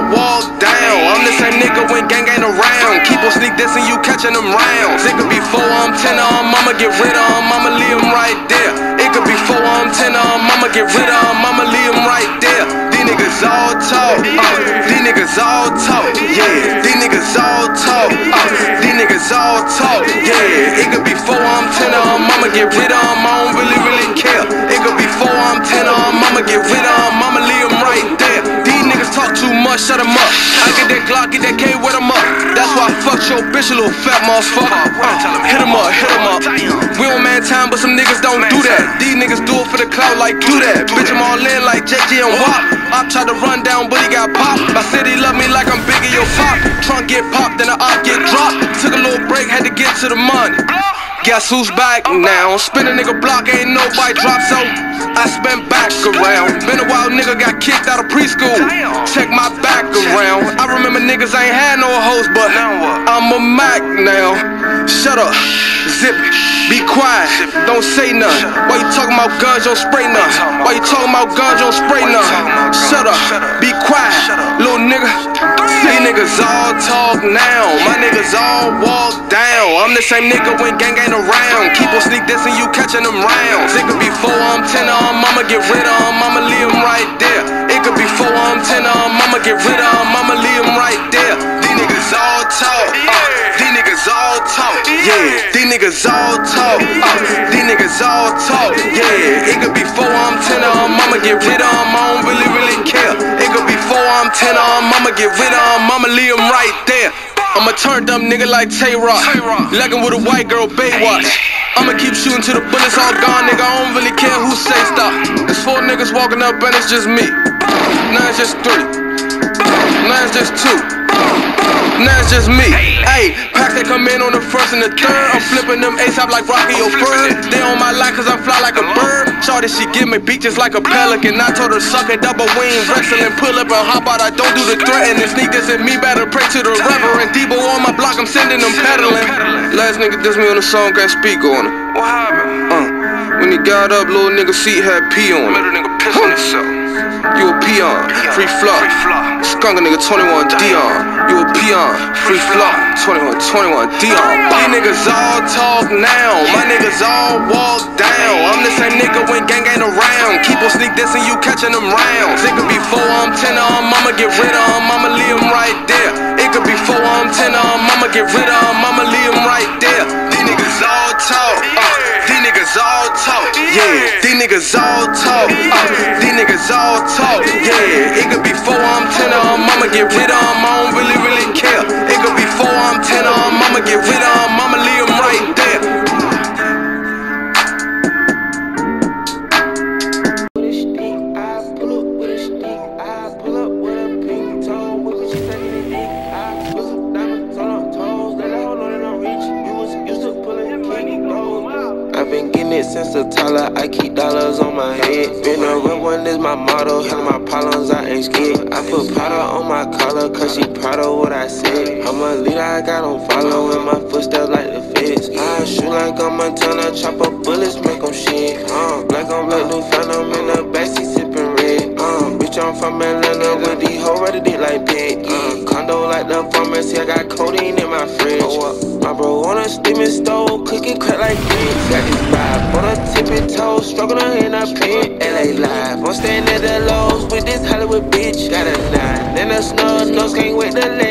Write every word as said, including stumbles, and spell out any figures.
walk down. I'm the same nigga when gang ain't around. Keep on sneak dissing, you catching them rounds. It could be four on ten on, mama get rid of them, mama leave them right there. It could be four on ten on, mama get rid of them, mama leave them right there. These niggas all talk, uh, these niggas all talk, yeah. These niggas all talk, uh, these niggas all talk, yeah. It could be four on ten on, mama get rid of them, I don't really, really care. It could be four on ten on, mama get rid of them, mama leave them right there. These niggas talk too much, shut them up. I get that Glock, get that K, with them up. That's why I fucked your bitch, you little fat motherfucker. Uh, hit them up, hit them up. We don't man time, but some niggas don't do that. These niggas do it for the clout like do that. Bitch, I'm all in like J J and W A P. I tried to run down, but he got popped. My city love me like I'm bigger, your pop. Trunk get popped, then the op get dropped. Took a little break, had to get to the money. Guess who's back now? Spin a nigga block, ain't nobody drop, so I spin back around. Been a while, nigga got kicked out of preschool. Check my back around. I remember niggas ain't had no hoes, but I'm a Mac now. Shut up, zip it, be quiet, don't say nothing. Why you talking about guns, don't spray nothing? Why you talking about guns, don't spray nothing? Shut up, be quiet, little nigga. These niggas all talk now, my niggas all walk down. I'm the same nigga when gang ain't around. Keep on sneak dissing, you catching them rounds. It could be four on ten on, mama get rid of them, mama leave them right there. It could be four on ten on, mama get rid of them, mama leave them right there. These niggas all talk, uh, these niggas all talk, yeah. These niggas all talk, uh, these niggas all talk, yeah. It could be four on ten on, mama get rid of them, I don't really, really care. It could be four on ten on, mama get rid of them, mama leave them right there. I'm a turned up nigga like Tay-Rock, legging with a white girl Baywatch. I'ma keep shooting till the bullets all gone, nigga. I don't really care who say stop. There's four niggas walking up and it's just me. Now it's just three. Now it's just two. Now it's just me. Ayy, packs that come in on the first and the third. I'm flipping them ASAP like Rocky or Bird. They on my line cause I fly like a bird. Shorty, she give me beat just like a pelican. I told her suck it, double wing, wrestling. Pull up and hop out, I don't do the threatening. Sneak this in me, better pray to the reverend. Debo on my block, I'm sending them peddling. Last nigga diss me on the song, got speak on it. What happened? Uh, when he got up, little nigga seat had pee on it. Little nigga piss on himself. You a peon, free flop. Skunk a nigga twenty-one Dion. You a peon, free flop. twenty-one, twenty-one Dion. These niggas all talk now, my niggas all walk down. I'm the same nigga when gang ain't around. Keep on sneak dissing, you catching them rounds. It could be four on ten on, mama get rid of them, mama leave them right there. It could be four on ten on, mama get rid of them, mama leave them right there. These niggas all talk, uh, these niggas all talk, yeah. These niggas all talk, uh, these niggas all talk, yeah. It could be four on ten on, mama get rid of them, I don't really, really care. It could be four on ten on, mama get rid of them, mama leave them right there. Since the Tyler, I keep dollars on my head. Been a real one is my motto. Handle my problems, I ain't scared. I put powder on my collar, cause she proud of what I said. I'm a leader, I got on following my footsteps like the feds. I shoot like I'm Montana, chop up bullets, make them shit. Uh, black on black, new phantom in the backseat sipping red. Uh, bitch, I'm from Atlanta with these hoes ready to like bed. Uh, condo like the pharmacy, I got codeine in my fridge. My bro on a steaming stove, cooking crack like grits. Got this vibe on a tippy toe, struggling in a pit. L A live, I'm staying at the lows with this Hollywood bitch. Got a nine and a snub nose, can't wait to